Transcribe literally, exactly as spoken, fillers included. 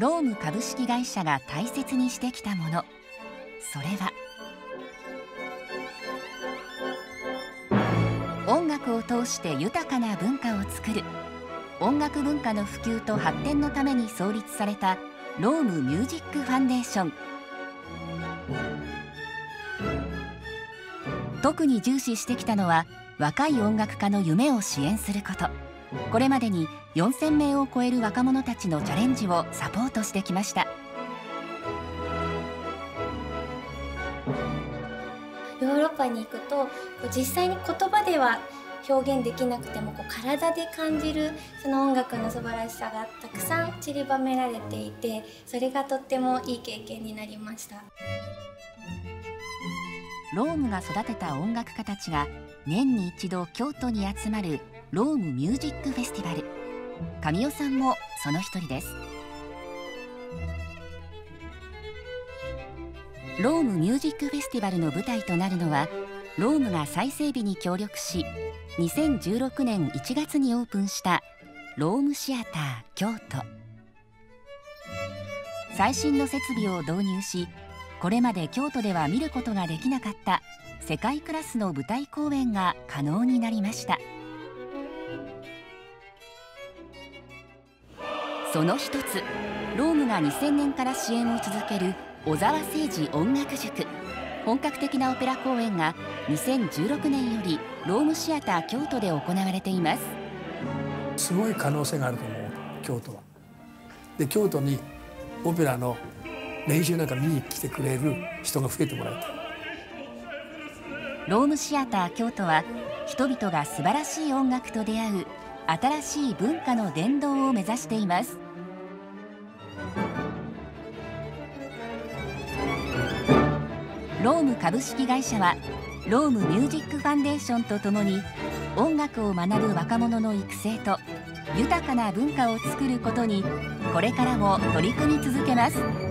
ローム株式会社が大切にしてきたもの、それは音楽を通して豊かな文化を作る。音楽文化の普及と発展のために創立されたロームミュージックファンデーション。特に重視してきたのは若い音楽家の夢を支援すること。これまでによんせんめいを超える若者たちのチャレンジをサポートしてきました。 ヨーロッパに行くと実際に言葉では表現できなくてもこう体で感じるその音楽の素晴らしさがたくさん散りばめられていて、それがとってもいい経験になりました。 ロームが育てた音楽家たちが年に一度京都に集まるロームミュージックフェスティバル。神尾さんもその一人です。ロームミュージックフェスティバルの舞台となるのは、ロームが再整備に協力しにせんじゅうろくねんいちがつにオープンしたロームシアター京都。最新の設備を導入し、これまで京都では見ることができなかった世界クラスの舞台公演が可能になりました。その一つ、ロームがにせんねんから支援を続ける小沢誠二音楽塾。本格的なオペラ公演がにせんじゅうろくねんよりロームシアター京都で行われています。 すごい可能性があると思う、京都は。で、京都にオペラの練習なんか見に来てくれる人が増えてもらいたい。 ロームシアター京都は、人々が素晴らしい音楽と出会う新しい文化の伝道を目指しています。ローム株式会社はロームミュージックファンデーションとともに、音楽を学ぶ若者の育成と豊かな文化を作ることにこれからも取り組み続けます。